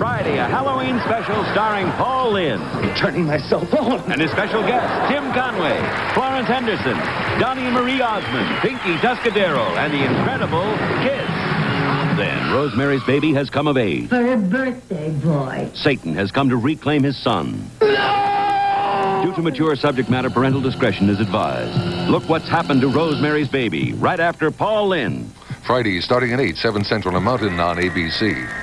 Friday, a Halloween special starring Paul Lynde. Turning myself on. And his special guests, Tim Conway, Florence Henderson, Donnie and Marie Osmond, Pinky Tuscadero, and the incredible Kiss. Then, Rosemary's Baby has come of age. For a birthday boy. Satan has come to reclaim his son. No! Due to mature subject matter, parental discretion is advised. Look what's happened to Rosemary's Baby right after Paul Lynde. Friday, starting at 8, 7 Central and Mountain on ABC.